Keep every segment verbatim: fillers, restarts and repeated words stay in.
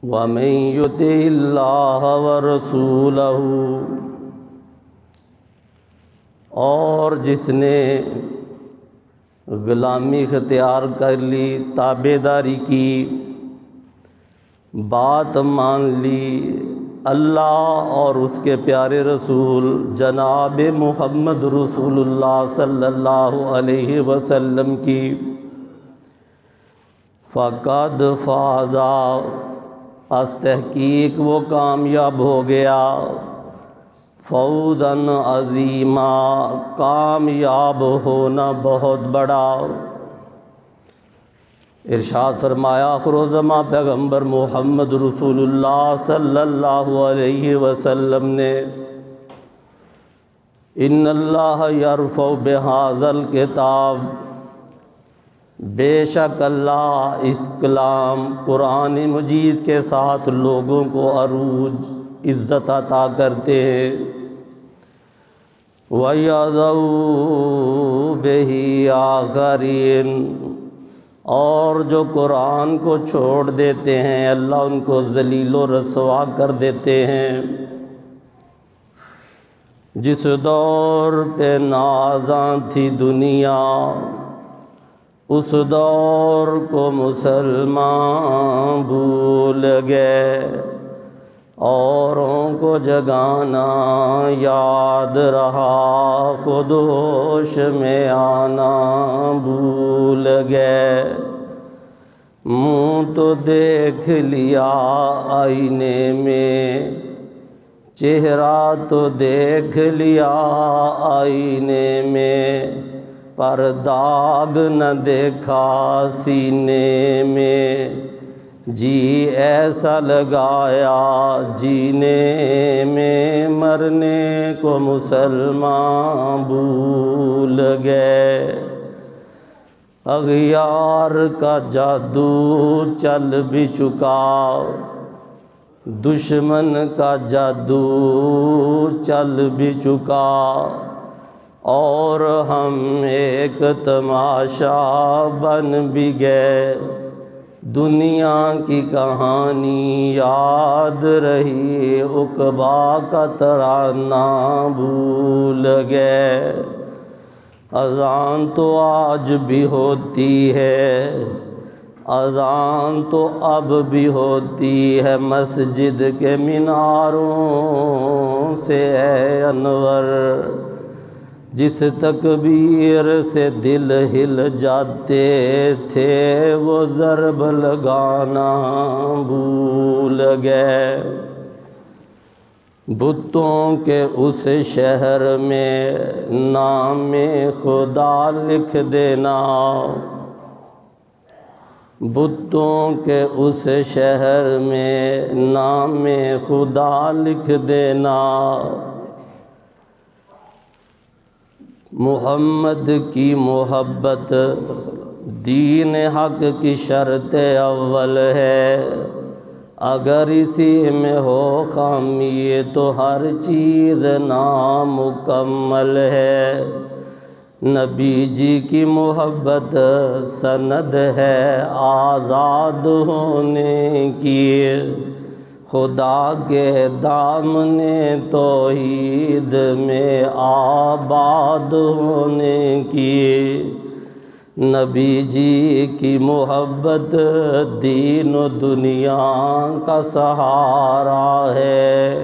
وَمَن يُطِعِ اللَّهَ وَرَسُولَهُ، اور جس نے غلامی اختیار کر لی، تابع داری کی، بات مان لی اللہ اور اس کے پیارے رسول جناب محمد رسول اللہ صلی اللہ علیہ وسلم کی، فقد فاز، از تحقیق وہ کامیاب ہو گیا، فوزاً عظیما، کامیاب ہونا بہت بڑا۔ ارشاد فرمایا آخر الزماں پیغمبر محمد رسول اللہ صلی اللہ علیہ وسلم نے، ان اللہ یرفع بہذا الکتاب، بے شک اللہ اس کلام قرآن مجید کے ساتھ لوگوں کو عروج، عزت عطا کرتے ہیں، وَيَضَعُ بِهِ آخَرِينَ، اور جو قرآن کو چھوڑ دیتے ہیں اللہ ان کو ذلیل و رسوا کر دیتے ہیں۔ جس دور پہ نازاں تھی دنیا، اس دور کو مسلمان بھول گئے، اوروں کو جگانا یاد رہا، خود ہوش میں آنا بھول گئے۔ منہ تو دیکھ لیا آئینے میں، چہرہ تو دیکھ لیا آئینے میں، پر داغ نہ دیکھا سینے میں، جی ایسا لگایا جینے میں، مرنے کو مسلمان بھول گئے۔ اغیار کا جادو چل بھی چکا، دشمن کا جادو چل بھی چکا، اور ہم ایک تماشا بن بھی گئے۔ دنیا کی کہانی یاد رہی، عقبہ کا ترانہ بھول گئے۔ اذان تو آج بھی ہوتی ہے، اذان تو اب بھی ہوتی ہے، مسجد کے میناروں سے اے انور، جس تکبیر سے دل ہل جاتے تھے، وہ ضرب لگانا بھول گئے۔ بتوں کے اس شہر میں نام خدا لکھ دینا، بتوں کے اس شہر میں نام خدا لکھ دینا، محمد کی محبت دین حق کی شرط اول ہے، اگر اسی میں ہو خامی تو ہر چیز نامکمل ہے۔ نبی جی کی محبت سند ہے آزاد ہونے کی، خدا کے دامن توحید میں آباد ہونے کی۔ نبی جی کی محبت دین و دنیا کا سہارا ہے،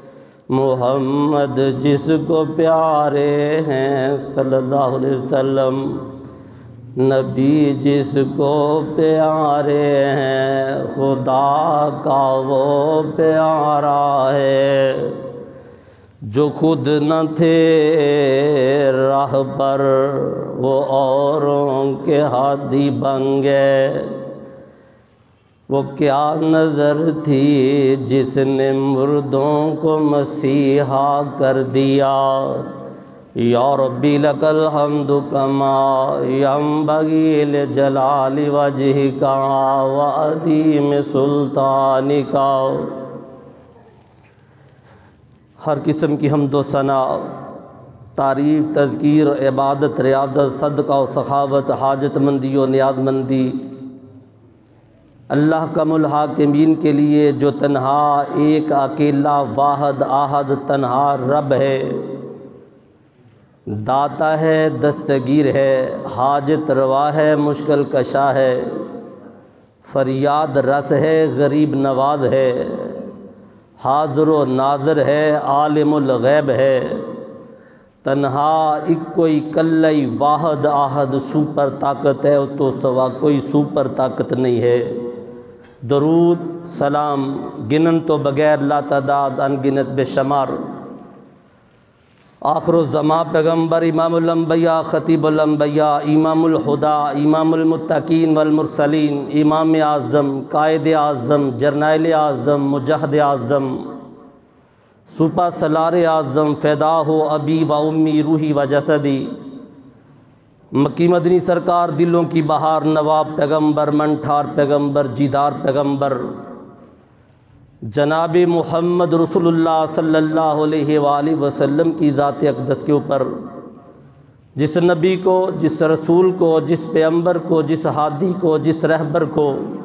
محمد جس کو پیارے ہیں صلی اللہ علیہ وسلم، نبی جس کو پیارے ہیں خدا کا وہ پیارا ہے۔ جو خود نہ تھے راہ پر وہ اوروں کے ہادی بن گئے، وہ کیا نظر تھی جس نے مردوں کو مسیحا کر دیا۔ یا ربی لک الحمد کما ینبغی لجلال وجہک وعظیم سلطانک۔ ہر قسم کی حمد و ثنا، تعریف، تذکیر، عبادت، ریاضت، صدقہ و سخاوت، حاجت مندی و نیاز مندی اللہ کم الحاکمین کے لیے جو تنہا ایک اکیلا واحد احد تنہا رب ہے، داتا ہے، دستگیر ہے، حاجت روا ہے، مشکل کشا ہے، فریاد رس ہے، غریب نواز ہے، حاضر و ناظر ہے، عالم الغیب ہے، تنہا ایک کوئی کلئی واحد احد سپر طاقت ہے، تو سوا کوئی سپر طاقت نہیں ہے۔ درود سلام گنن تو بغیر لا تعداد ان گنت بے شمار آخر الزماں پیغمبر امام الانبیاء خطیب الانبیاء امام الہدا امام المتقین والمرسلین امام اعظم قائد اعظم جرنیل اعظم مجاہد اعظم سپہ سالار اعظم فدا ہو ابی و امی روحی و جسدی مکی مدنی سرکار دلوں کی بہار نواب پیغمبر منٹھار پیغمبر جیدار پیغمبر جناب محمد رسول اللہ صلی اللہ علیہ وآلہ وسلم کی ذات اقدس کے اوپر، جس نبی کو، جس رسول کو، جس پیغمبر کو، جس ہادی کو، جس رہبر کو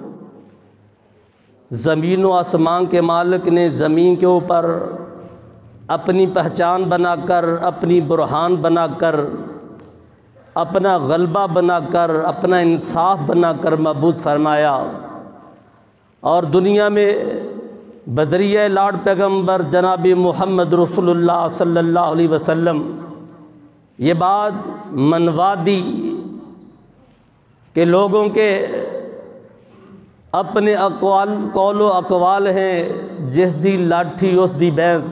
زمین و آسمان کے مالک نے زمین کے اوپر اپنی پہچان بنا کر، اپنی برہان بنا کر، اپنا غلبہ بنا کر، اپنا انصاف بنا کر مبعوث فرمایا، اور دنیا میں بذریعہ لاڈ پیغمبر جناب محمد رسول اللہ صلی اللہ علیہ وسلم یہ بات منوا دی کہ لوگوں کے اپنے اقوال قول و اقوال ہیں، جس دی لاٹھی اس دی بھینس،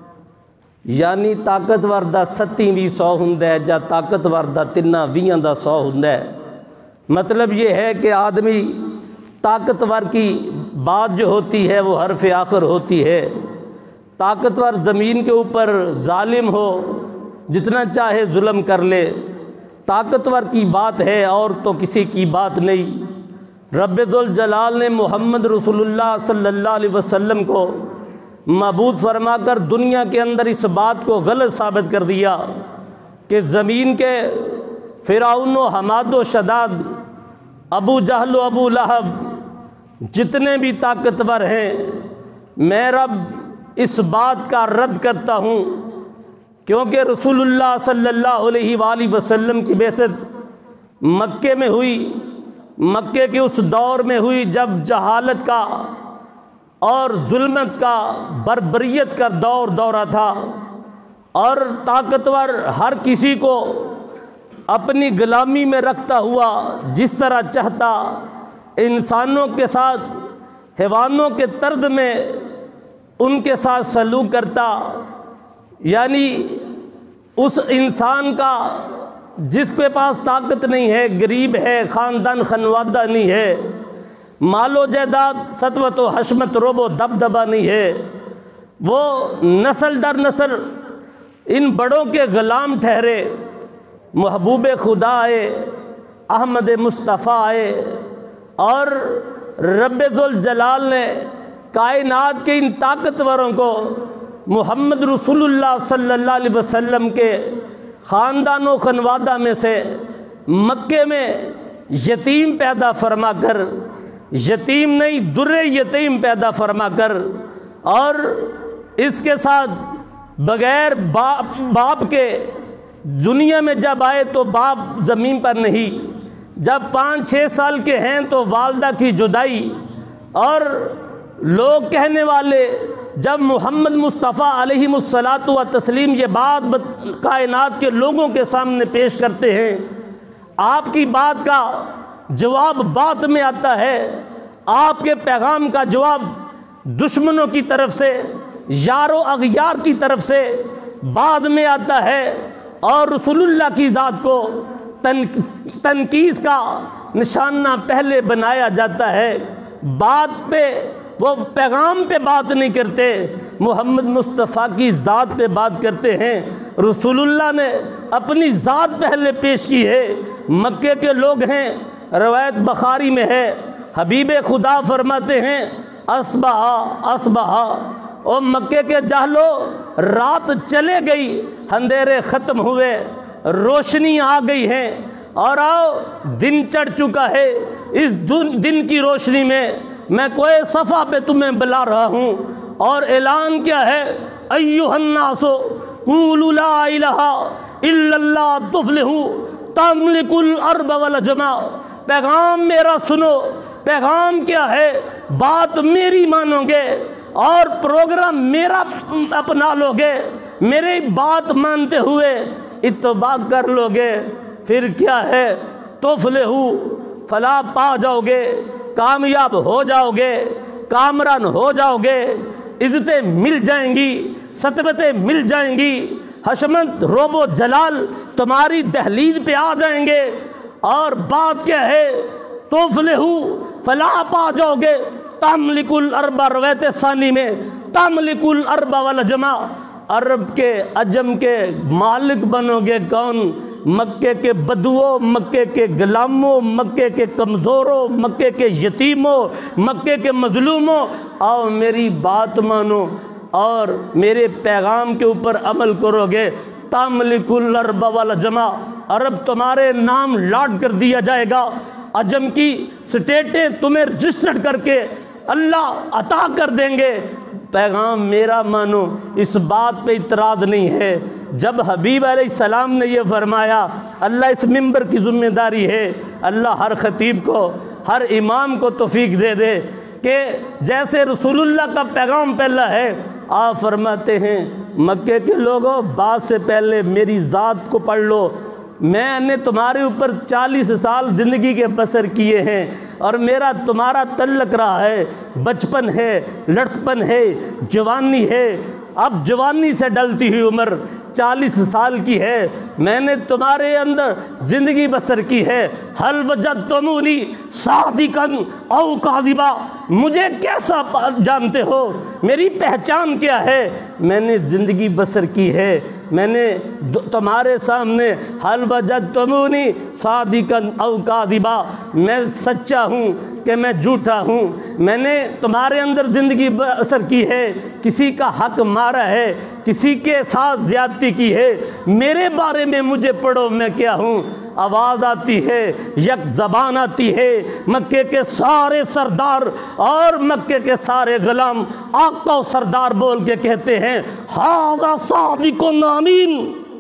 یعنی طاقتور دا ستی بھی سو ہندہ ہے جا طاقتور دا تنہ ویاں دا سو ہندہ ہے۔ مطلب یہ ہے کہ آدمی طاقتور کی بات جو ہوتی ہے وہ حرف آخر ہوتی ہے، طاقتور زمین کے اوپر ظالم ہو جتنا چاہے ظلم کر لے، طاقتور کی بات ہے اور تو کسی کی بات نہیں۔ رب ذوالجلال نے محمد رسول اللہ صلی اللہ علیہ وسلم کو مبعوث فرما کر دنیا کے اندر اس بات کو غلط ثابت کر دیا کہ زمین کے فرعون و حماد و شداد، ابو جہل و ابو لہب، جتنے بھی طاقتور ہیں، میں رب اس بات کا رد کرتا ہوں، کیونکہ رسول اللہ صلی اللہ علیہ وآلہ وسلم کی بعثت مکے میں ہوئی، مکے کے اس دور میں ہوئی جب جہالت کا اور ظلمت کا، بربریت کا دور دورہ تھا، اور طاقتور ہر کسی کو اپنی غلامی میں رکھتا ہوا جس طرح چاہتا، انسانوں کے ساتھ حیوانوں کے طرز میں ان کے ساتھ سلوک کرتا، یعنی اس انسان کا جس کے پاس طاقت نہیں ہے، غریب ہے، خاندان خنوادہ نہیں ہے، مال و جائیداد سطوت و حشمت روب و دبدبہ نہیں ہے، وہ نسل در نسل ان بڑوں کے غلام ٹھہرے، محبوب خدا آئے، احمد مصطفیٰ آئے، اور رب ذوالجلال نے کائنات کے ان طاقتوروں کو محمد رسول اللہ صلی اللہ علیہ وسلم کے خاندان و خنوادہ میں سے مکے میں یتیم پیدا فرما کر، یتیم نہیں در یتیم پیدا فرما کر، اور اس کے ساتھ بغیر باپ باپ کے دنیا میں جب آئے تو باپ زمین پر نہیں، جب پانچ چھ سال کے ہیں تو والدہ کی جدائی، اور لوگ کہنے والے جب محمد مصطفیٰ علیہ الصلاۃ و تسلیم یہ بات کائنات کے لوگوں کے سامنے پیش کرتے ہیں، آپ کی بات کا جواب بعد میں آتا ہے، آپ کے پیغام کا جواب دشمنوں کی طرف سے، یار و اغیار کی طرف سے بعد میں آتا ہے، اور رسول اللہ کی ذات کو تنقید کا نشانہ پہلے بنایا جاتا ہے۔ بات پہ وہ پیغام پہ بات نہیں کرتے، محمد مصطفیٰ کی ذات پہ بات کرتے ہیں۔ رسول اللہ نے اپنی ذات پہلے پیش کی ہے۔ مکے کے لوگ ہیں، روایت بخاری میں ہے، حبیب خدا فرماتے ہیں اصبح اصبح، او مکے کے جاہلو رات چلے گئی، اندھیرے ختم ہوئے، روشنی آ گئی ہے، اور آؤ دن چڑھ چکا ہے، اس دن کی روشنی میں میں کوئی صفحہ پہ تمہیں بلا رہا ہوں، اور اعلان کیا ہے؟ ایھا الناس قولوا لا الہ الا اللہ تفلحوا تملک الارض والجمع۔ پیغام میرا سنو۔ پیغام کیا ہے؟ بات میری مانو گے اور پروگرام میرا اپنا لو گے، میری بات مانتے ہوئے اتباع کر لو گے، پھر کیا ہے؟ تفلحوا، فلاح پا جاؤ گے، کامیاب ہو جاؤ گے، کامران ہو جاؤ گے، عزتیں مل جائیں گی، سطوتیں مل جائیں گی، حشمت روب و جلال تمہاری دہلیز پہ آ جائیں گے۔ اور بات کیا ہے؟ تفلحوا، فلاح پا جاؤ گے، تملک الارض، روایت ثانی میں تملک الارض والجمع، عرب کے عجم کے مالک بنو گے۔ کون؟ مکے کے بدوؤں، مکے کے غلاموں، مکے کے کمزوروں، مکے کے یتیموں، مکے کے مظلوموں، آؤ میری بات مانو اور میرے پیغام کے اوپر عمل کرو گے۔ تملک الارض والجمع، عرب تمہارے نام لاٹ کر دیا جائے گا، عجم کی سٹیٹیں تمہیں رجسٹرڈ کر کے اللہ عطا کر دیں گے۔ پیغام میرا مانو، اس بات پہ اعتراض نہیں ہے۔ جب حبیب علیہ السلام نے یہ فرمایا، اللہ اس منبر کی ذمہ داری ہے، اللہ ہر خطیب کو، ہر امام کو توفیق دے دے کہ جیسے رسول اللہ کا پیغام پہلا ہے، آپ فرماتے ہیں مکے کے لوگوں بات سے پہلے میری ذات کو پڑھ لو، میں نے تمہارے اوپر چالیس سال زندگی کے بسر کیے ہیں، اور میرا تمہارا تعلق رہا ہے، بچپن ہے، لڑکپن ہے، جوانی ہے، اب جوانی سے ڈلتی ہوئی عمر چالیس سال کی ہے، میں نے تمہارے اندر زندگی بسر کی ہے۔ حل وجدتمونی صادقا او کاذبا، مجھے کیسا جانتے ہو؟ میری پہچان کیا ہے؟ میں نے زندگی بسر کی ہے، میں نے تمہارے سامنے حل وجدتمونی صادقا او کاذبا، میں سچا ہوں کہ میں جھوٹا ہوں، میں نے تمہارے اندر زندگی بسر کی ہے، کسی کا حق مارا ہے، کسی کے ساتھ زیادتی کی ہے، میرے بارے میں مجھے پڑھو میں کیا ہوں۔ آواز آتی ہے، یک زبان آتی ہے، مکے کے سارے سردار اور مکے کے سارے غلام آقا و سردار بول کے کہتے ہیں ھذا صادق امین،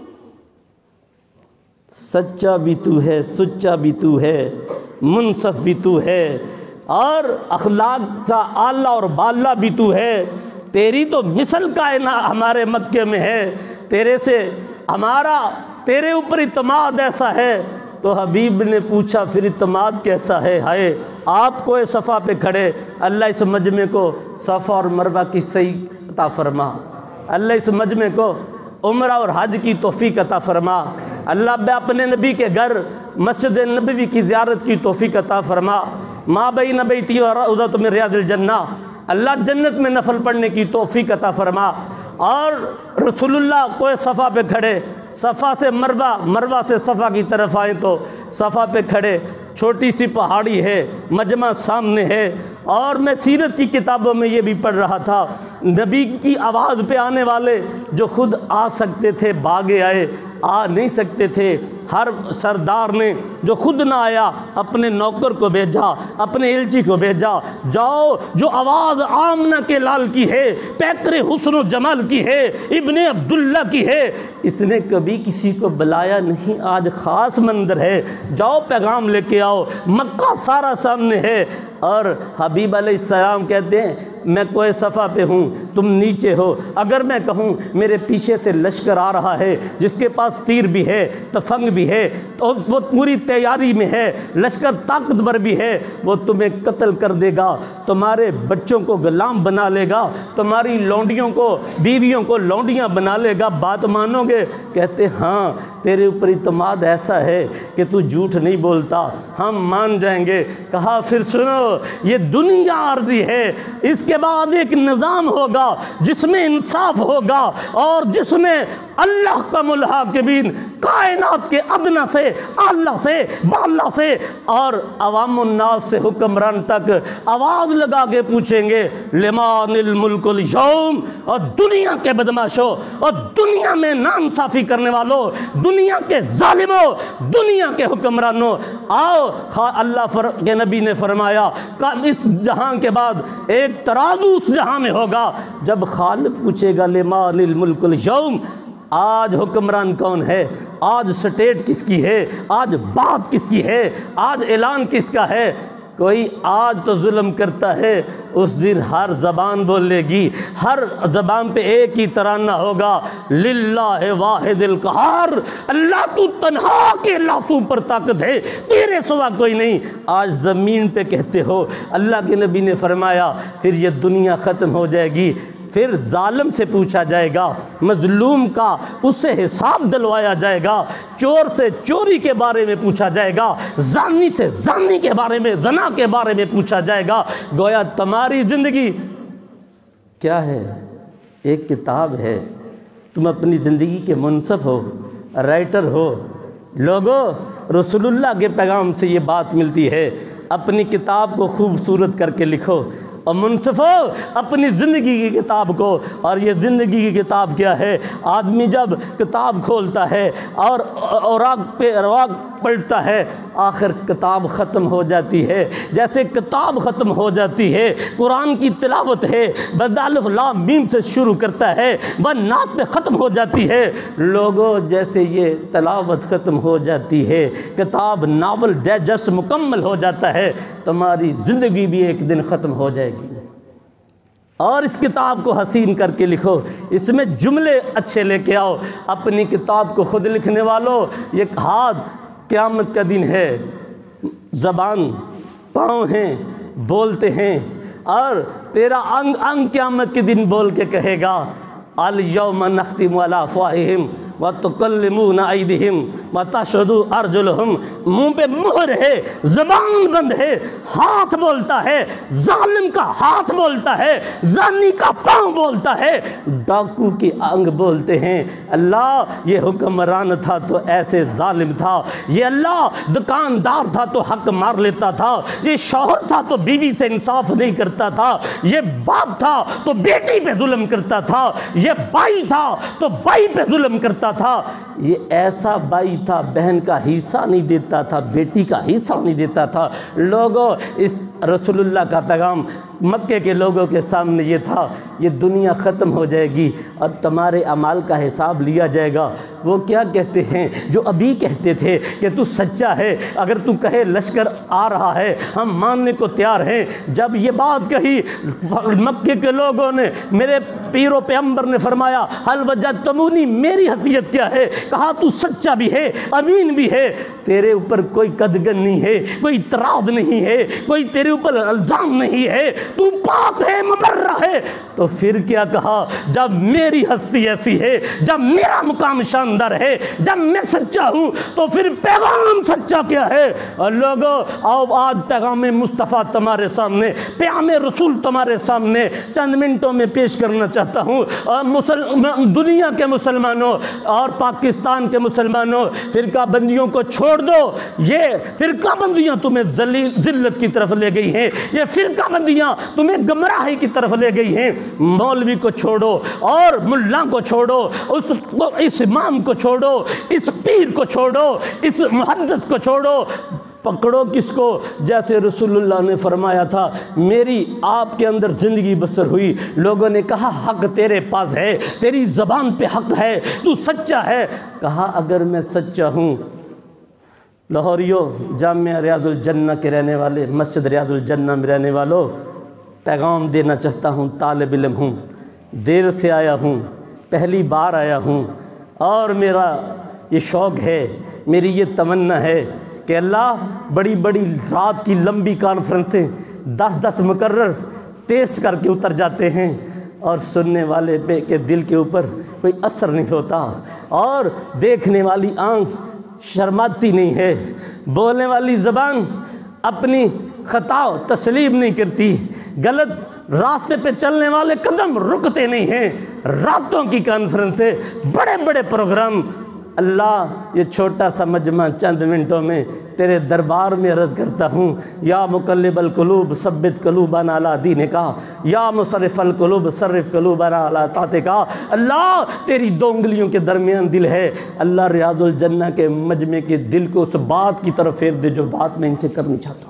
سچا بھی تو ہے، سچا بھی تو ہے، منصف بھی تو ہے، اور اخلاق کا اعلیٰ اور بالا بھی تو ہے، تیری تو مثل کائنات ہمارے مکے میں ہے، تیرے سے ہمارا تیرے اوپر اعتماد ایسا ہے۔ تو حبیب نے پوچھا پھر اعتماد کیسا ہے؟ ہائے آپ کو صفا پہ کھڑے، اللہ اس مجمع کو صفا اور مروہ کی صحیح عطا فرما، اللہ اس مجمع کو عمرہ اور حج کی توفیق عطا فرما، اللہ بے اپنے نبی کے گھر مسجد نبوی کی زیارت کی توفیق عطا فرما، ما بین بیتی و روضۃ من ریاض الجنہ، اللہ جنت میں نفل پڑھنے کی توفیق عطا فرما۔ اور رسول اللہ کوئی صفا پہ کھڑے، صفا سے مروہ، مروہ سے صفا کی طرف آئیں تو صفا پہ کھڑے، چھوٹی سی پہاڑی ہے، مجمع سامنے ہے، اور میں سیرت کی کتابوں میں یہ بھی پڑھ رہا تھا، نبی کی آواز پہ آنے والے جو خود آ سکتے تھے بھاگے آئے، آ نہیں سکتے تھے، ہر سردار نے جو خود نہ آیا اپنے نوکر کو بھیجا، اپنے الچی کو بھیجا، جاؤ جو آواز آمنہ کے لال کی ہے، پیکر حسن و جمال کی ہے، ابن عبداللہ کی ہے، اس نے کبھی کسی کو بلایا نہیں، آج خاص منظر ہے، جاؤ پیغام لے کے آؤ، مکہ سارا سامنے ہے۔ اور حبیب علیہ السلام کہتے ہیں میں کوئی صفا پہ ہوں، تم نیچے ہو، اگر میں کہوں میرے پیچھے سے لشکر آ رہا ہے جس کے پاس تیر بھی ہے، تفنگ بھی ہے، اور وہ پوری تیاری میں ہے، لشکر طاقتور بھی ہے، وہ تمہیں قتل کر دے گا، تمہارے بچوں کو غلام بنا لے گا، تمہاری لونڈیوں کو، بیویوں کو لونڈیاں بنا لے گا، بات مانو گے؟ کہتے ہاں تیرے اوپر اعتماد ایسا ہے کہ تو جھوٹ نہیں بولتا، ہم مان جائیں گے۔ کہا پھر سنو، یہ دنیا عارضی ہے، اس کے بعد ایک نظام ہوگا جس میں انصاف ہوگا اور جس میں اللہ کا الحاکمین کائنات کے ادنا سے اعلیٰ سے بالا سے اور عوام الناس سے حکمران تک آواز لگا کے پوچھیں گے لمن الملک اليوم، اور دنیا کے بدماشوں اور دنیا میں ناانصافی کرنے والوں، دنیا کے ظالموں، دنیا کے حکمرانوں، آؤ۔ اللہ کے نبی نے فرمایا کہ اس جہاں کے بعد ایک ترازو اس جہاں میں ہوگا، جب خالق پوچھے گا لمن الملک اليوم، آج حکمران کون ہے، آج سٹیٹ کس کی ہے، آج بات کس کی ہے، آج اعلان کس کا ہے؟ کوئی آج تو ظلم کرتا ہے، اس دن ہر زبان بولے گی، ہر زبان پہ ایک ہی ترانہ ہوگا، للہ واحد القہار، اللہ تو تنہا کے لاسوں پر طاقت ہے، تیرے سوا کوئی نہیں۔ آج زمین پہ کہتے ہو۔ اللہ کے نبی نے فرمایا پھر یہ دنیا ختم ہو جائے گی، پھر ظالم سے پوچھا جائے گا، مظلوم کا اس سے حساب دلوایا جائے گا، چور سے چوری کے بارے میں پوچھا جائے گا، زانی سے زانی کے بارے میں، زنا کے بارے میں پوچھا جائے گا۔ گویا تمہاری زندگی کیا ہے؟ ایک کتاب ہے، تم اپنی زندگی کے منصف ہو، رائٹر ہو۔ لوگوں، رسول اللہ کے پیغام سے یہ بات ملتی ہے، اپنی کتاب کو خوبصورت کر کے لکھو اور منصف ہو اپنی زندگی کی کتاب کو۔ اور یہ زندگی کی کتاب کیا ہے؟ آدمی جب کتاب کھولتا ہے اور اوراق پہ اوراق پلٹتا ہے، آخر کتاب ختم ہو جاتی ہے۔ جیسے کتاب ختم ہو جاتی ہے، قرآن کی تلاوت ہے، بدالف لام میم سے شروع کرتا ہے، وہ نعت پہ ختم ہو جاتی ہے۔ لوگوں، جیسے یہ تلاوت ختم ہو جاتی ہے، کتاب ناول ڈائجسٹ مکمل ہو جاتا ہے، تمہاری زندگی بھی ایک دن ختم ہو جائے گی۔ اور اس کتاب کو حسین کر کے لکھو، اس میں جملے اچھے لے کے آؤ۔ اپنی کتاب کو خود لکھنے والوں، یہ ہاتھ قیامت کا دن ہے، زبان پاؤں ہیں، بولتے ہیں، اور تیرا انگ انگ قیامت کے دن بول کے کہے گا الیوم نختم علی افواہہم وتکلمنا ایدیہم وتشہد ارجلہم۔ منہ پہ مہر ہے، زبان بند ہے، ہاتھ بولتا ہے، ظالم کا ہاتھ بولتا ہے، زانی کا پاؤں بولتا ہے، ڈاکو کے انگ بولتے ہیں۔ اللہ، یہ حکمران تھا تو ایسے ظالم تھا، یہ اللہ دکاندار تھا تو حق مار لیتا تھا، یہ شوہر تھا تو بیوی سے انصاف نہیں کرتا تھا، یہ باپ تھا تو بیٹی پہ ظلم کرتا تھا، یہ بھائی تھا تو بھائی پہ ظلم کرتا تھا، یہ ایسا بھائی تھا بہن کا حصہ نہیں دیتا تھا، بیٹی کا حصہ نہیں دیتا تھا۔ لوگوں، اس رسول اللہ کا پیغام مکے کے لوگوں کے سامنے یہ تھا، یہ دنیا ختم ہو جائے گی اور تمہارے اعمال کا حساب لیا جائے گا۔ وہ کیا کہتے ہیں جو ابھی کہتے تھے کہ تو سچا ہے، اگر تو کہے لشکر آ رہا ہے ہم ماننے کو تیار ہیں، جب یہ بات کہی مکے کے لوگوں نے، میرے پیر و پیغمبر نے فرمایا حل وجدتمونی، میری حیثیت کیا ہے؟ کہا تو سچا بھی ہے، امین بھی ہے، تیرے اوپر کوئی قدغن نہیں ہے، کوئی اعتراض نہیں ہے، کوئی تیرے اوپر الزام نہیں ہے، تو پاک ہے، مبرہ ہے۔ تو پھر کیا کہا؟ جب میری ہستی ایسی ہے، جب میرا مقام شاندار ہے، جب میں سچا ہوں، تو پھر پیغام سچا کیا ہے؟ اور لوگوں، آؤ آج پیغام مصطفیٰ تمہارے سامنے، پیغام رسول تمہارے سامنے چند منٹوں میں پیش کرنا چاہتا ہوں۔ اور دنیا کے مسلمانوں اور پاکستان کے مسلمانوں، فرقہ بندیوں کو چھوڑ دو۔ یہ فرقہ بندیاں تمہیں ذلیل ذلت کی طرف لے گئی ہیں، یہ فرقہ بندیاں تمہیں گمراہی کی طرف لے گئی ہیں۔ مولوی کو چھوڑو اور ملا کو چھوڑو، اس اس امام کو چھوڑو، اس پیر کو چھوڑو، اس محدث کو چھوڑو، پکڑو کس کو؟ جیسے رسول اللہ نے فرمایا تھا، میری آپ کے اندر زندگی بسر ہوئی، لوگوں نے کہا حق تیرے پاس ہے، تیری زبان پہ حق ہے، تو سچا ہے۔ کہا اگر میں سچا ہوں، لاہوریوں، جامعہ ریاض الجنہ کے رہنے والے، مسجد ریاض الجنہ میں رہنے والوں، پیغام دینا چاہتا ہوں، طالب علم ہوں، دیر سے آیا ہوں، پہلی بار آیا ہوں، اور میرا یہ شوق ہے، میری یہ تمنا ہے کہ اللہ بڑی بڑی رات کی لمبی کانفرنسیں دس دس مقرر ٹیسٹ کر کے اتر جاتے ہیں، اور سننے والے پہ کے دل کے اوپر کوئی اثر نہیں ہوتا، اور دیکھنے والی آنکھ شرماتی نہیں ہے، بولنے والی زبان اپنی خطا تسلیم نہیں کرتی، غلط راستے پہ چلنے والے قدم رکتے نہیں ہیں۔ راتوں کی کانفرنسیں، بڑے بڑے پروگرام۔ اللہ یہ چھوٹا سا مجمع چند منٹوں میں تیرے دربار میں عرض کرتا ہوں، یا مقلب القلوب ثبت قلوبنا علی دینک، یا مصرف القلوب صرف قلوبنا علی طاعتک۔ اللہ تیری دو انگلیوں کے درمیان دل ہے، اللہ ریاض الجنہ کے مجمع کے دل کو اس بات کی طرف پھیر دے جو بات میں ان سے کرنی چاہتا ہوں۔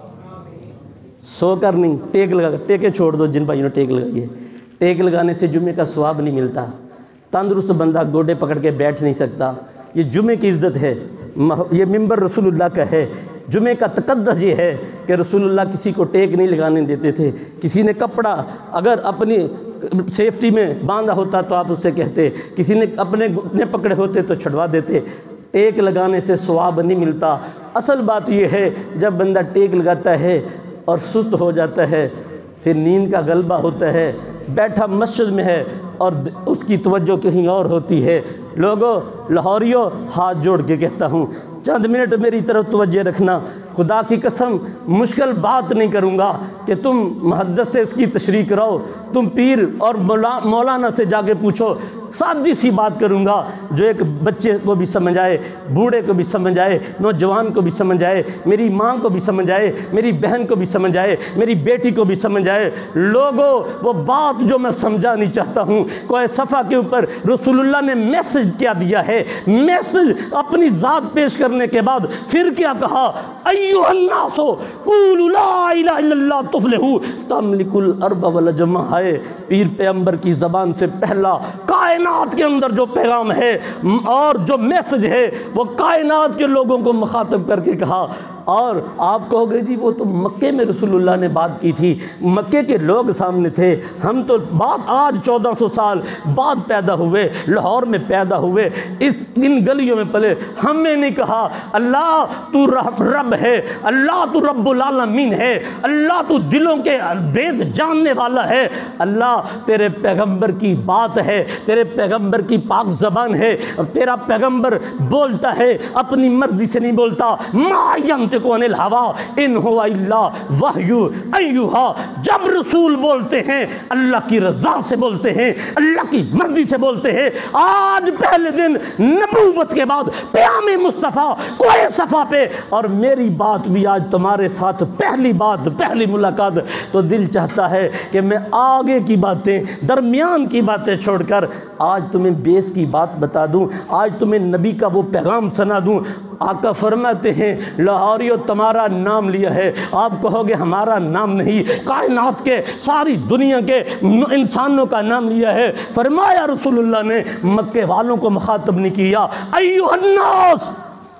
سو کر نہیں، ٹیک لگا کر، ٹیکیں چھوڑ دو جن بھائیوں نے ٹیک لگائی ہے، ٹیک لگانے سے جمعے کا ثواب نہیں ملتا۔ تندرست بندہ گوڈے پکڑ کے بیٹھ نہیں سکتا، یہ جمعے کی عزت ہے، یہ منبر رسول اللہ کا ہے۔ جمعے کا تقدس یہ ہے کہ رسول اللہ کسی کو ٹیک نہیں لگانے دیتے تھے۔ کسی نے کپڑا اگر اپنی سیفٹی میں باندھا ہوتا تو آپ اس سے کہتے، کسی نے اپنے گھٹنے پکڑے ہوتے تو چھڑوا دیتے۔ ٹیک لگانے سے ثواب نہیں ملتا۔ اصل بات یہ ہے جب بندہ ٹیک لگاتا ہے اور سست ہو جاتا ہے، پھر نیند کا غلبہ ہوتا ہے، بیٹھا مسجد میں ہے اور اس کی توجہ کہیں اور ہوتی ہے۔ لوگوں، لاہوریوں، ہاتھ جوڑ کے کہتا ہوں چند منٹ میری طرف توجہ رکھنا۔ خدا کی قسم مشکل بات نہیں کروں گا کہ تم محدث سے اس کی تشریح کراؤ، تم پیر اور مولانا سے جا کے پوچھو، سادی سی بات کروں گا جو ایک بچے کو بھی سمجھ آئے، بوڑھے کو بھی سمجھ آئے، نوجوان کو بھی سمجھ آئے، میری ماں کو بھی سمجھ آئے، میری بہن کو بھی سمجھ آئے، میری بیٹی کو بھی سمجھ آئے۔ لوگوں، وہ بات جو میں سمجھا نہیں چاہتا ہوں، کوئی صفحہ کے اوپر رسول اللہ نے میسج کیا دیا ہے، میسج اپنی ذات پیش کرنے کے بعد پھر کیا کہا، ایھا الناس قولوا لا الہ الا اللہ تفلحوا تملک الارض والجمع ہے۔ پیر پیغمبر کی زبان سے پہلا کائنات کے اندر جو پیغام ہے اور جو میسج ہے وہ کائنات کے لوگوں کو مخاطب کر کے کہا۔ اور آپ کہو گے جی وہ تو مکے میں رسول اللہ نے بات کی تھی، مکے کے لوگ سامنے تھے، ہم تو بات آج چودہ سو سال بعد پیدا ہوئے، لاہور میں پیدا ہوئے، اس ان گلیوں میں پلے، ہمیں نہیں کہا اللہ تو رب ہے، اللہ تو رب العالمین ہے، اللہ تو دلوں کے بھید جاننے والا ہے۔ اللہ تیرے پیغمبر کی بات ہے، تیرے پیغمبر کی پاک زبان ہے، تیرا پیغمبر بولتا ہے، اپنی مرضی سے نہیں بولتا۔ ما ینطق عن الہوی ان ہوا الا وحی یوحی۔ جب رسول بولتے ہیں اللہ کی رضا سے بولتے ہیں، اللہ کی مرضی سے بولتے ہیں۔ آج پہلے دن نبوت کے بعد پیام مصطفیٰ کوئی صفحہ پہ، اور میری بات بھی آج تمہارے ساتھ پہلی بات، پہلی ملاقات، تو دل چاہتا ہے کہ میں آگے کی باتیں، درمیان کی باتیں چھوڑ کر آج تمہیں بیس کی بات بتا دوں، آج تمہیں نبی کا وہ پیغام سنا دوں۔ آقا فرماتے ہیں لاہوریو تمہارا نام لیا ہے، آپ کہو گے ہمارا نام نہیں، کائنات کے ساری دنیا کے انسانوں کا نام لیا ہے۔ فرمایا رسول اللہ نے مکے والوں کو مخاطب نہیں کیا، ایھا الناس،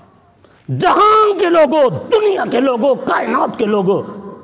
جہان کے لوگوں، دنیا کے لوگوں، کائنات کے لوگوں،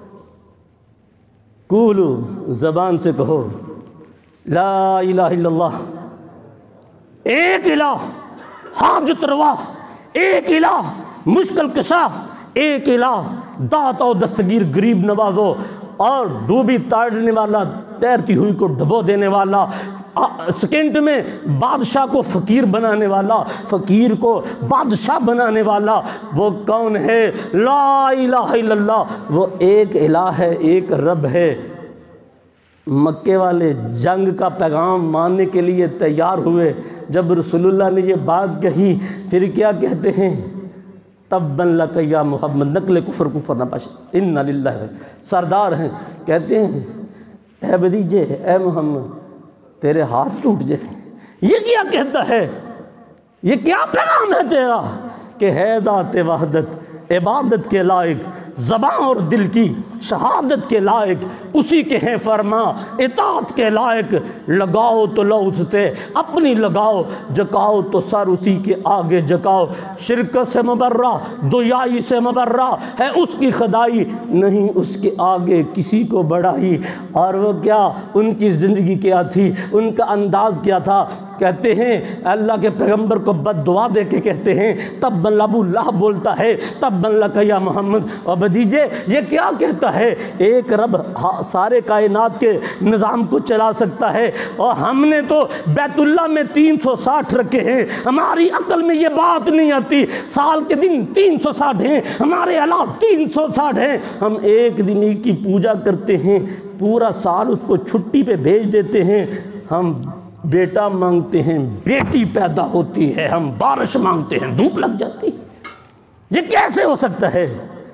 قولو، زبان سے کہو لا الہ الا اللہ، ایک الہ حاجت روا، ایک الہ مشکل کشا، ایک الہ داتا و دستگیر غریب نوازو، اور ڈوبی تاڑنے والا، تیرتی ہوئی کو ڈبو دینے والا، سیکنڈ میں بادشاہ کو فقیر بنانے والا، فقیر کو بادشاہ بنانے والا، وہ کون ہے؟ لا الہ الا اللہ، وہ ایک الہ ہے، ایک رب ہے۔ مکے والے جنگ کا پیغام ماننے کے لیے تیار ہوئے، جب رسول اللہ نے یہ بات کہی پھر کیا کہتے ہیں؟ تبا لک یا محمد، نقل کفر کفر نہ پاش، انا للہ، سردار ہیں، کہتے ہیں اے بھتیجے، اے محمد تیرے ہاتھ ٹوٹ جائیں۔ یہ کیا کہتا ہے؟ یہ کیا پیغام ہے تیرا کہ ہے ذات وحدت، عبادت کے لائق، زبان اور دل کی شہادت کے لائق اسی کے ہیں فرما، اطاعت کے لائق، لگاؤ تو لو اس سے اپنی لگاؤ، جکاؤ تو سر اسی کے آگے جکاؤ، شرک سے مبرہ، دویائی سے مبرہ ہے اس کی خدائی، نہیں اس کے آگے کسی کو بڑھائی۔ اور وہ کیا، ان کی زندگی کیا تھی، ان کا انداز کیا تھا؟ کہتے ہیں اللہ کے پیغمبر کو بد دعا دے کے کہتے ہیں، تب ابو لہب بولتا ہے تب لک یا محمد۔ اور بھتیجے یہ کیا کہتا ہے؟ ایک رب سارے کائنات کے نظام کو چلا سکتا ہے، اور ہم نے تو بیت اللہ میں تین سو ساٹھ رکھے ہیں، ہماری عقل میں یہ بات نہیں آتی، سال کے دن تین سو ساٹھ ہیں، ہمارے اللہ تین سو ساٹھ ہیں، ہم ایک دن ہی کی پوجا کرتے ہیں، پورا سال اس کو چھٹی پہ بھیج دیتے ہیں۔ ہم بیٹا مانگتے ہیں بیٹی پیدا ہوتی ہے، ہم بارش مانگتے ہیں دھوپ لگ جاتی ہے، یہ کیسے ہو سکتا ہے؟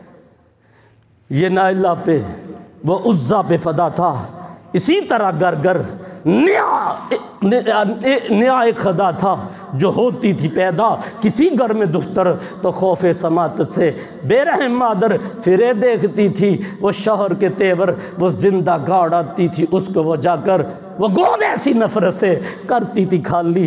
یہ نائلہ پہ وہ عزا پہ فدا تھا، اسی طرح گر گر نیا نیا ایک خدا تھا جو ہوتی تھی پیدا کسی گھر میں دختر تو خوف سماعت سے بے رحم مادر پھرے دیکھتی تھی، وہ شوہر کے تیور وہ زندہ گاڑ آتی تھی اس کو وہ جا کر وہ گود ایسی نفرت سے کرتی تھی خالی،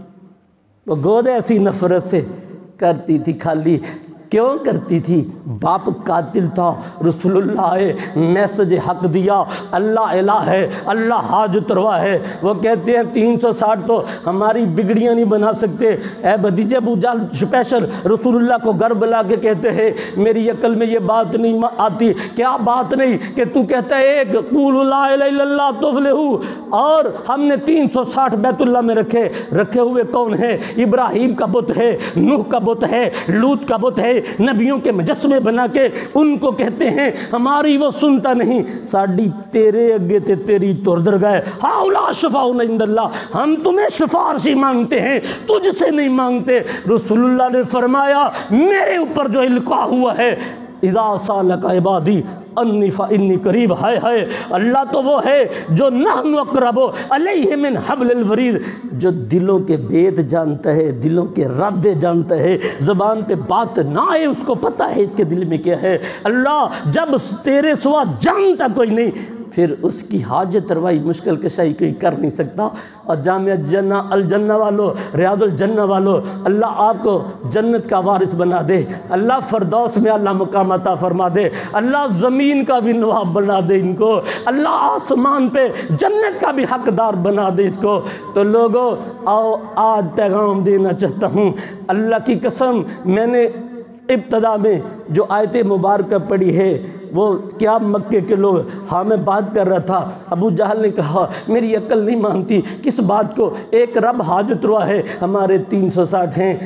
وہ گود ایسی نفرت سے کرتی تھی خالی۔ کیوں کرتی تھی؟ باپ قاتل تھا، رسول اللہ ہے میسج حق دیا، اللہ الہ ہے، اللہ حاجت روا ہے، وہ کہتے ہیں تین سو ساٹھ تو ہماری بگڑیاں نہیں بنا سکتے۔ اے بھتیجے ابو جہل اسپیشل رسول اللہ کو گھر بلا کے کہتے ہیں میری عقل میں یہ بات نہیں آتی، کیا بات نہیں کہ تو کہتا ہے ایک قول لا الہ الا اللہ تفلحو، اور ہم نے تین سو ساٹھ بیت اللہ میں رکھے رکھے ہوئے کون ہیں؟ ابراہیم کا بت ہے، نوح کا بت ہے، لوط کا بت ہے، نبیوں کے مجسمے بنا کے ان کو کہتے ہیں ہماری وہ سنتا نہیں، ساڑی تیرے اگے تے تیری توردر گئے، ہاؤلا شفاؤن عند اللہ، ہم تمہیں شفارشی مانگتے ہیں تجھ سے نہیں مانگتے۔ رسول اللہ نے فرمایا میرے اوپر جو القاء ہوا ہے اذا سالک عبادی انی فانی قریب، ہائے ہائے اللہ تو وہ ہے جو نحن اقرب علیہ من حبل الورید، جو دلوں کے بید جانتا ہے، دلوں کے رادے جانتا ہے، زبان پہ بات نہ آئے اس کو پتہ ہے اس کے دل میں کیا ہے۔ اللہ جب تیرے سوا جانتا کوئی نہیں پھر اس کی حاجت روائی مشکل کشائی کوئی کر نہیں سکتا۔ اور جامعہ جنہ الجنہ والو، ریاض الجنہ والو، اللہ آپ کو جنت کا وارث بنا دے، اللہ فردوس میں اللہ مقام عطا فرما دے، اللہ زمین کا بھی نواب بنا دے ان کو، اللہ آسمان پہ جنت کا بھی حقدار بنا دے اس کو۔ تو لوگوں آؤ آج پیغام دینا چاہتا ہوں، اللہ کی قسم میں نے ابتدا میں جو آیت مبارکہ پڑھی ہے وہ کیا مکے کے لوگ، ہاں میں بات کر رہا تھا، ابو جہل نے کہا میری عقل نہیں مانتی کس بات کو، ایک رب حاجت روا ہے ہمارے تین سو ساٹھ ہیں،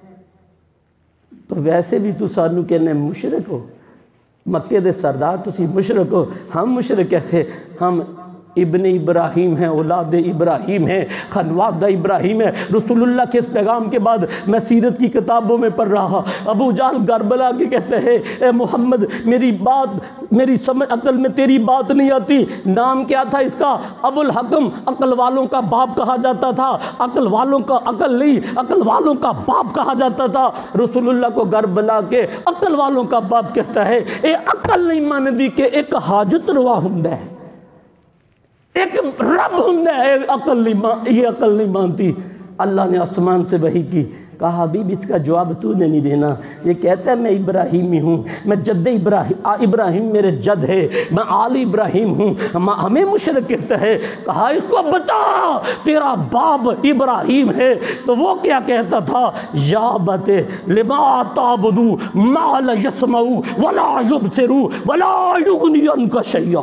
تو ویسے بھی تو سانو کہنے مشرک ہو، مکے دے سردار تسی مشرک ہو، ہم مشرک کیسے؟ ہم ابن ابراہیم ہیں، اولاد ابراہیم ہیں، خنوادہ ابراہیم ہے۔ رسول اللہ کے اس پیغام کے بعد میں سیرت کی کتابوں میں پڑھ رہا، ابو جہل کربلا کے کہتے ہیں اے محمد میری بات میری سمجھ عقل میں تیری بات نہیں آتی، نام کیا تھا اس کا؟ ابو الحکم، عقل والوں کا باپ کہا جاتا تھا، عقل والوں کا عقل نہیں عقل والوں کا باپ کہا جاتا تھا۔ رسول اللہ کو گھر بلا کے عقل والوں کا باپ کہتا ہے، اے عقل نہیں ماندی کہ ایک حاجت روا ہوندا ہے، ایک رب ہوندا ہے، عقل نہیں یہ عقل نہیں مانتی۔ اللہ نے آسمان سے وحی کی، کہا حبیب اس کا جواب تو نے نہیں دینا، یہ کہتا ہے میں ابراہیمی ہوں، میں جد ابراہیم ابراہیم میرے جد ہے، میں آل ابراہیم ہوں، ہمیں مشرک کہتا ہے۔ کہا اس کو بتا تیرا باپ ابراہیم ہے، تو وہ کیا کہتا تھا؟ یا بت لما تعبدو ما لا یسمع ولا یبصر ولا یغنی عنک شیئا۔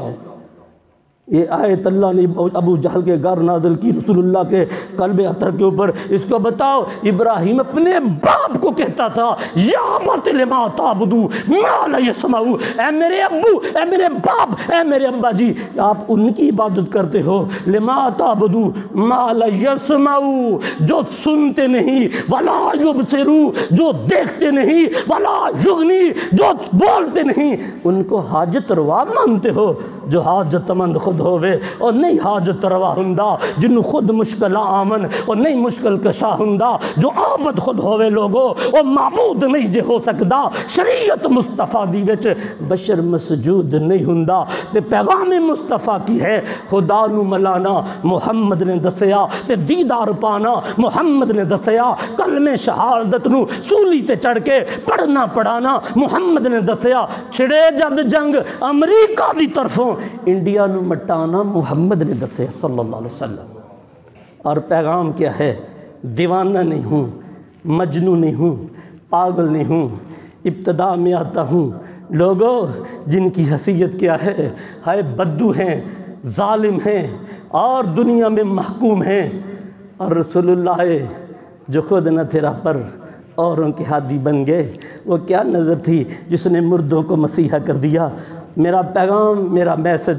یہ آیت اللہ نے ابو جہل کے گھر نازل کی رسول اللہ کے قلب اطہر کے اوپر۔ اس کو بتاؤ ابراہیم اپنے باپ کو کہتا تھا یا بت لما تعبدو ما لا یسمع، اے میرے ابو اے میرے باپ اے میرے ابا جی آپ ان کی عبادت کرتے ہو، لما تعبدو ما لا یسمع جو سنتے نہیں، ولا یبصر جو دیکھتے نہیں، ولا یغنی جو بولتے نہیں، ان کو حاجت روا مانتے ہو۔ جو حاجت مند خود ہوئے اور نہیں حاجت روا ہندہ، جنہوں خود مشکل آمن اور نہیں مشکل کشا ہندہ، جو عابد خود ہوئے لوگوں اور معبود نہیں جے ہو سکدا، شریعت مصطفیٰ دی وچ بشر مسجود نہیں ہندہ۔ تے پیغام مصطفیٰ کی ہے خدا نو ملانا محمد نے دسیا، تے دیدار پانا محمد نے دسیا، کلمہ شہادت نو سولی تے چڑھ کے پڑھنا پڑھانا محمد نے دسیا۔ چھڑے جد جنگ امریکہ دی طرفوں انڈیا نو مٹانا محمد نے دسیا صلی اللہ علیہ وسلم۔ اور پیغام کیا ہے؟ دیوانہ نہیں ہوں، مجنون نہیں ہوں، پاگل نہیں ہوں، ابتدا میں آتا ہوں۔ لوگوں جن کی حیثیت کیا ہے، ہائے بدو ہیں، ظالم ہیں اور دنیا میں محکوم ہیں، اور رسول اللہ ہے جو خود نہ تیرا پر اوروں کے ہادی بن گئے۔ وہ کیا نظر تھی جس نے مردوں کو مسیحا کر دیا؟ میرا پیغام میرا میسج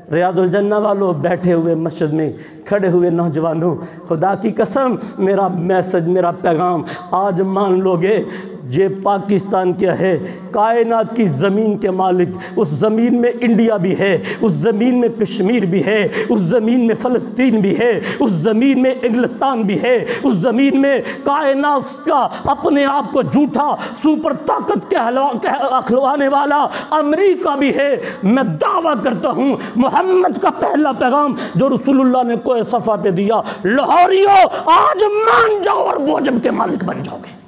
ریاض الجنہ والوں، بیٹھے ہوئے مسجد میں کھڑے ہوئے نوجوانوں، خدا کی قسم میرا میسج، میرا پیغام آج مان لو گے، یہ پاکستان کیا ہے، کائنات کی زمین کے مالک، اس زمین میں انڈیا بھی ہے، اس زمین میں کشمیر بھی ہے، اس زمین میں فلسطین بھی ہے، اس زمین میں انگلستان بھی ہے، اس زمین میں کائنات کا اپنے آپ کو جھوٹا سپر طاقت کہلوانے والا امریکہ بھی ہے۔ میں دعویٰ کرتا ہوں محمد کا پہلا پیغام جو رسول اللہ نے کوہ صفا پہ دیا، لاہوریو آج مان جاؤ اور بوجھم کے مالک بن جاؤ گے۔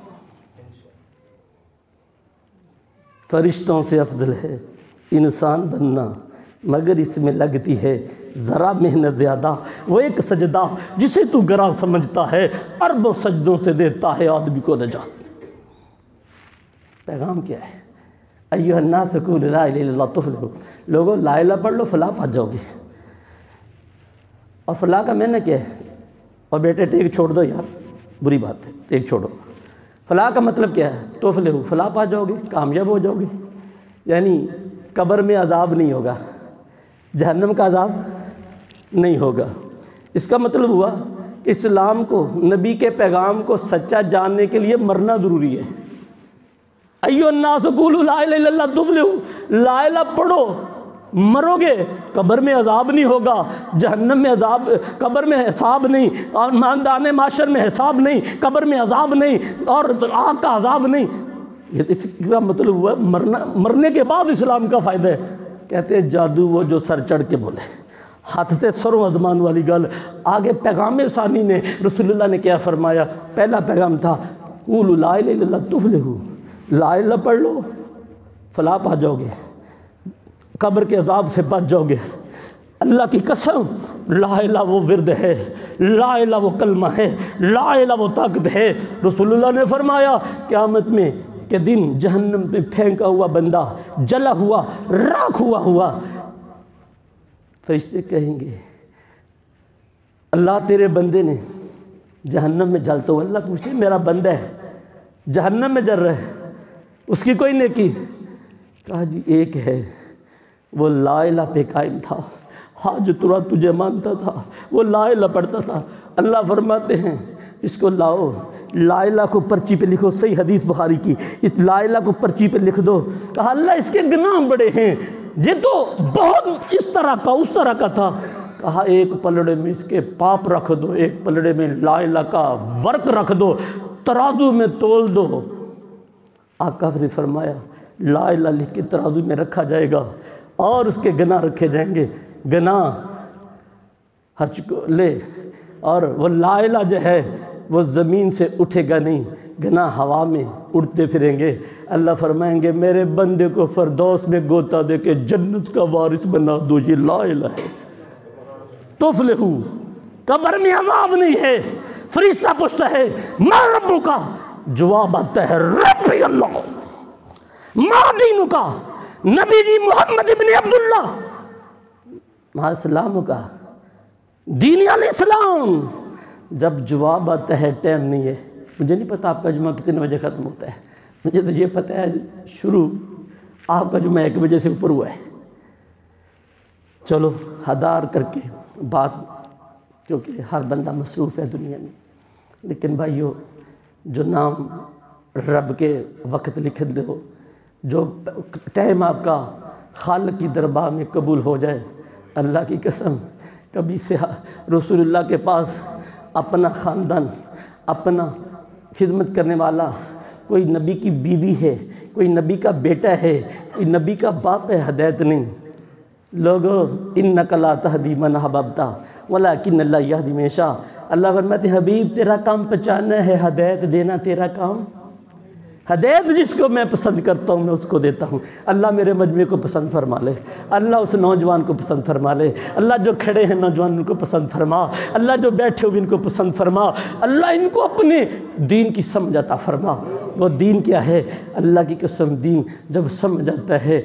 فرشتوں سے افضل ہے انسان بننا، مگر اس میں لگتی ہے ذرا محنت زیادہ۔ وہ ایک سجدہ جسے تو گراں سمجھتا ہے، اربوں سجدوں سے دیتا ہے آدمی کو نجات۔ پیغام کیا ہے؟ ایھا الناس قولوا لا الہ الا اللہ تفلحوا، لوگوں لا الہ پڑھ لو فلاح پا جاؤ گے۔ اور فلاح کا معنی کیا ہے؟ اور بیٹے ٹیک چھوڑ دو یار، بری بات ہے، ٹیک چھوڑو۔ فلاح کا مطلب کیا ہے؟ تفلحوا، فلاح پا جاؤ گے، کامیاب ہو جاؤ گے۔ یعنی قبر میں عذاب نہیں ہوگا، جہنم کا عذاب نہیں ہوگا۔ اس کا مطلب ہوا اسلام کو، نبی کے پیغام کو سچا جاننے کے لیے مرنا ضروری ہے۔ ایھا الناس قولوا لا الہ الا اللہ تفلحوا، لا الہ پڑھو، مرو گے، قبر میں عذاب نہیں ہوگا، جہنم میں عذاب، قبر میں حساب نہیں، اور میدان معاشر میں حساب نہیں، قبر میں عذاب نہیں، اور آگ کا عذاب نہیں۔ اس کا مطلب ہوا مرنا، مرنے کے بعد اسلام کا فائدہ ہے۔ کہتے ہیں جادو وہ جو سر چڑھ کے بولے، ہاتھ سے سروں ازمان والی گل۔ آگے پیغام ثانی نے رسول اللہ نے کیا فرمایا؟ پہلا پیغام تھا قولوا لا الہ الا اللہ تفلحوا، لا الہ پڑھ لو فلاح پا جاؤ گے، قبر کے عذاب سے بچ جاؤ گے۔ اللہ کی قسم لا الہ وہ ورد ہے، لا الہ وہ کلمہ ہے، لا الہ وہ طاقت ہے۔ رسول اللہ نے فرمایا قیامت میں کہ دن جہنم میں پھینکا ہوا بندہ جلا ہوا، راکھ ہوا ہوا، فرشتے کہیں گے اللہ تیرے بندے نے جہنم میں جلتا ہوا، اللہ پوچھتے میرا بندہ ہے جہنم میں جل رہا ہے، اس کی کوئی نیکی؟ کہا جی ایک ہے، وہ لا الہ پہ قائم تھا، حاج ترا تجھے مانتا تھا، وہ لا الہ پڑھتا تھا۔ اللہ فرماتے ہیں اس کو لاؤ، لا الہ کو پرچی پہ لکھو، صحیح حدیث بخاری کی، اس لا الہ کو پرچی پہ لکھ دو۔ کہا اللہ اس کے گناہ بڑے ہیں، یہ تو بہت اس طرح کا اس طرح کا تھا۔ کہا ایک پلڑے میں اس کے پاپ رکھ دو، ایک پلڑے میں لا الہ کا ورق رکھ دو، ترازو میں تول دو۔ آقا نے فرمایا لا الہ لکھ کے ترازو میں رکھا جائے گا اور اس کے گناہ رکھے جائیں گے، گناہ ہر چکو لے، اور وہ لا الہ جو ہے وہ زمین سے اٹھے گا نہیں، گناہ ہوا میں اڑتے پھریں گے۔ اللہ فرمائیں گے میرے بندے کو فردوس میں گوتا دے کے جنت کا وارث بنا دو، یہ لا الہ ہے۔ تفلحوا، قبر میں عذاب نہیں ہے۔ فرشتہ پوچھتا ہے ما ربک، جواب آتا ہے ربی اللہ۔ ما دینک، نبی جی محمد ابن عبداللہ، ما اسلام کا، دین علیہ السلام۔ جب جواب آتا ہے ٹائم نہیں ہے، مجھے نہیں پتا آپ کا جمعہ کتنے بجے ختم ہوتا ہے، مجھے تو یہ پتہ ہے شروع آپ کا جمعہ ایک بجے سے اوپر ہوا ہے۔ چلو ہدار کر کے بات، کیونکہ ہر بندہ مصروف ہے دنیا میں، لیکن بھائیو جو نام رب کے وقت لکھ دو، جو ٹائم آپ کا خالق کی دربار میں قبول ہو جائے، اللہ کی قسم کبھی سے رسول اللہ کے پاس اپنا خاندان، اپنا خدمت کرنے والا، کوئی نبی کی بیوی ہے، کوئی نبی کا بیٹا ہے، کوئی نبی کا باپ ہے، ہدایت نہیں۔ لوگو انک لا تہدی من احببت ولکن اللہ یہدی من یشاء۔ اللہ فرماتے ہیں حبیب تیرا کام پہچاننا ہے، ہدایت دینا تیرا کام۔ ہدایت جس کو میں پسند کرتا ہوں میں اس کو دیتا ہوں۔ اللہ میرے مجمع کو پسند فرما لے، اللہ اس نوجوان کو پسند فرما لے، اللہ جو کھڑے ہیں نوجوان ان کو پسند فرما، اللہ جو بیٹھے ہوئے ان کو پسند فرما، اللہ ان کو اپنے دین کی سمجھ عطا فرما۔ وہ دین کیا ہے؟ اللہ کی قسم دین جب سمجھ آتا ہے۔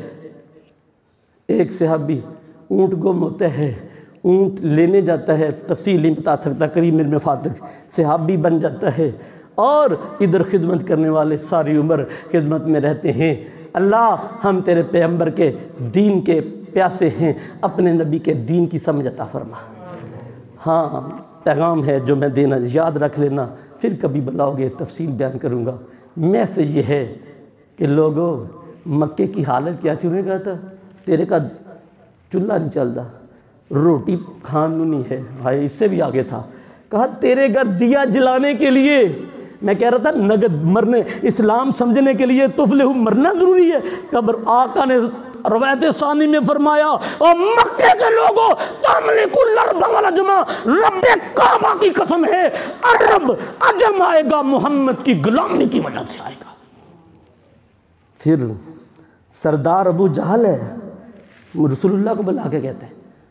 ایک صحابی اونٹ گم ہوتا ہے، اونٹ لینے جاتا ہے، تفصیل نہیں بتا سکتا، کریم ابن فاتح صحابی بن جاتا ہے، اور ادھر خدمت کرنے والے ساری عمر خدمت میں رہتے ہیں۔ اللہ ہم تیرے پیغمبر کے دین کے پیاسے ہیں اپنے نبی کے دین کی سمجھ عطا فرما۔ ہاں پیغام ہے جو میں دینا، یاد رکھ لینا، پھر کبھی بلاؤ گے تفصیل بیان کروں گا۔ میسیج یہ ہے کہ لوگوں مکے کی حالت کیا تھی، انہوں نے کہا تھا تیرے کا چولہا نہیں چلتا، روٹی کھانی ہے، ہائے اس سے بھی آگے تھا، کہا تیرے گھر دیا جلانے کے لیے، میں کہہ رہا تھا نگد مرنے، اسلام سمجھنے کے لیے تفلح مرنا ضروری ہے۔ قبر آقا نے روایت ثانی میں فرمایا اور مکے کے لوگوں تملک الارض والعجم، رب کعبہ کی قسم ہے عرب عجم آئے گا محمد کی غلامی کی وجہ سے آئے گا۔ پھر سردار ابو جہل ہے، رسول اللہ کو بلا کے کہتے ہیں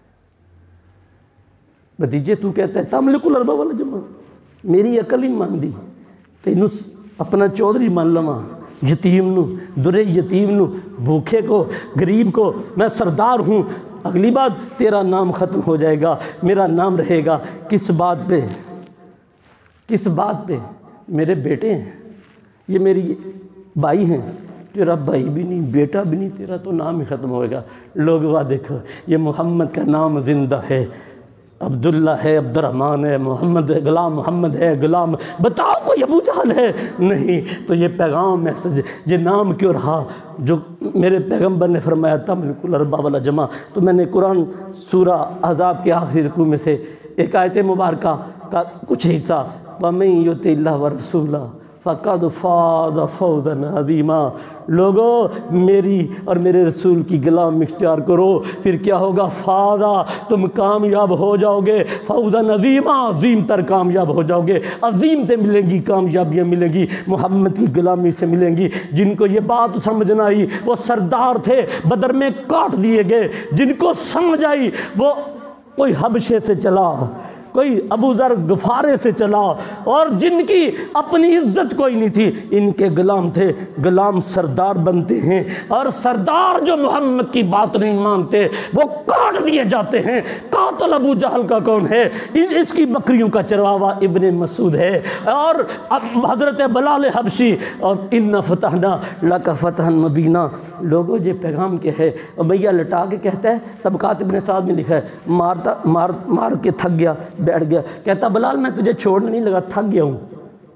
بھتیجے تو کہتا ہے تملک الارض والعجم، میری عقل ہی مان دی تینوں اپنا چودھری مان لواں، یتیم نو درے یتیم نو بھوکے کو غریب کو میں سردار ہوں، اگلی بات تیرا نام ختم ہو جائے گا، میرا نام رہے گا۔ کس بات پہ؟ کس بات پہ؟ میرے بیٹے ہیں، یہ میری بھائی ہیں، تیرا بھائی بھی نہیں بیٹا بھی نہیں، تیرا تو نام ہی ختم ہوئے گا۔ لوگ واہ دیکھو یہ محمد کا نام زندہ ہے، عبداللہ ہے، عبد الرحمن ہے، محمد ہے، غلام محمد ہے، غلام بتاؤ کوئی ابو جہل ہے نہیں۔ تو یہ پیغام میسج یہ نام کیوں رہا جو میرے پیغمبر نے فرمایا تملک الارض والعجم۔ تو میں نے قرآن سورہ احزاب کے آخری رکوع میں سے ایک آیت مبارکہ کا کچھ حصہ وَمَن یُطِعِ اللَّهَ وَرَسُولَهُ فَقَدْ فَازَ فَوْزًا عَظِیمًا۔ لوگوں میری اور میرے رسول کی غلام اختیار کرو، پھر کیا ہوگا؟ فازا، تم کامیاب ہو جاؤ گے، فوزاً عظیما، عظیم تر کامیاب ہو جاؤ گے، عظیم تے ملیں گی، کامیابیاں ملیں گی، محمد کی غلامی سے ملیں گی۔ جن کو یہ بات سمجھ نہ آئی وہ سردار تھے بدر میں کاٹ دیے گئے، جن کو سمجھ آئی وہ کوئی حبشے سے چلا، کوئی ابو ذر غفارے سے چلا، اور جن کی اپنی عزت کوئی نہیں تھی ان کے غلام تھے۔ غلام سردار بنتے ہیں، اور سردار جو محمد کی بات نہیں مانتے وہ کاٹ دیے جاتے ہیں۔ قاتل ابو جہل کا کون ہے؟ اس کی بکریوں کا چرواوا ابن مسعود ہے، اور حضرت بلال حبشی، اور ان فتحنا لک فتحا مبینا۔ لوگوں یہ پیغام کیا ہے؟ امیہ لٹا کے کہتا ہے، طبقات ابن سعد میں لکھا ہے مارتا مار مار کے تھک گیا، بیٹھ گیا، کہتا بلال میں تجھے چھوڑنے نہیں لگا، تھک گیا ہوں۔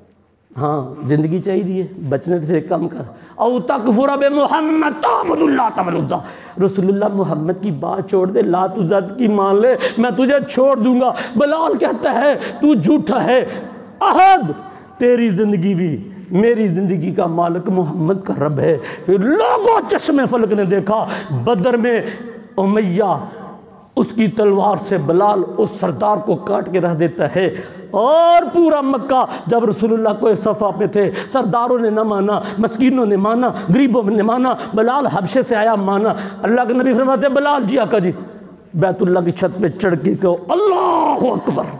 ہاں زندگی چاہیے، بچنے سے کم کر۔ او تکفر بمحمد تعبد اللہ تعبد العزا، رسول اللہ محمد کی بات چھوڑ دے، لات عزت کی مان لے، میں تجھے چھوڑ دوں گا۔ بلال کہتا ہے تو جھوٹا ہے، احد تیری زندگی بھی میری زندگی کا مالک محمد کا رب ہے۔ پھر لوگوں چشم فلک نے دیکھا بدر میں امیہ اس کی تلوار سے بلال اس سردار کو کاٹ کے رہ دیتا ہے، اور پورا مکہ جب رسول اللہ کو صفا پہ تھے، سرداروں نے نہ مانا، مسکینوں نے مانا، غریبوں نے مانا، بلال حبشے سے آیا مانا۔ اللہ کے نبی فرماتے ہیں بلال جی آقا جی بیت اللہ کی چھت پہ چڑھ کے کہو اللہ اکبر،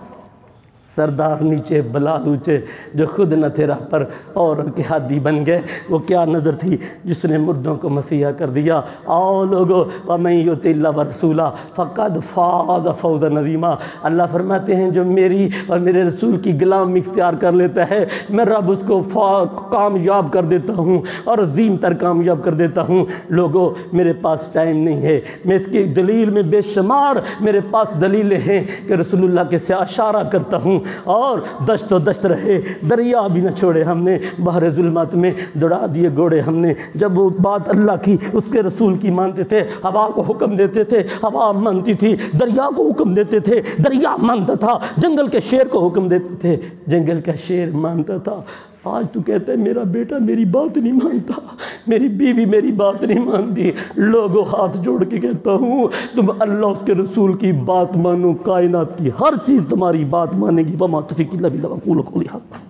سردار نیچے بلال اونچے، جو خود نہ تھے راہ پر اور ان کے ہادی بن گئے۔ وہ کیا نظر تھی جس نے مردوں کو مسیحا کر دیا۔ آؤ لوگو وَمَن یُطِعِ اللَّهَ وَرَسُولَهُ فَقَدْ فَازَ فَوْزًا عَظِیمًا۔ اللہ فرماتے ہیں جو میری اور میرے رسول کی غلام اختیار کر لیتا ہے میں رب اس کو کامیاب کر دیتا ہوں اور عظیم تر کامیاب کر دیتا ہوں۔ لوگو میرے پاس ٹائم نہیں ہے، میں اس کی دلیل میں بے شمار میرے پاس دلیلیں ہیں کہ رسول اللہ کے سے اشارہ کرتا ہوں، اور دشت و دشت رہے، دریا بھی نہ چھوڑے ہم نے، بحر ظلمات میں دوڑا دیے گھوڑے ہم نے۔ جب وہ بات اللہ کی اس کے رسول کی مانتے تھے، ہوا کو حکم دیتے تھے، ہوا مانتی تھی، دریا کو حکم دیتے تھے، دریا مانتا تھا، جنگل کے شیر کو حکم دیتے تھے، جنگل کا شیر مانتا تھا۔ آج تو کہتا ہے میرا بیٹا میری بات نہیں مانتا، میری بیوی میری بات نہیں مانتی۔ لوگوں ہاتھ جوڑ کے کہتا ہوں تم اللہ اس کے رسول کی بات مانو، کائنات کی ہر چیز تمہاری بات مانے گی۔ وما توفیقی الا باللہ، اقول قولی ھذا۔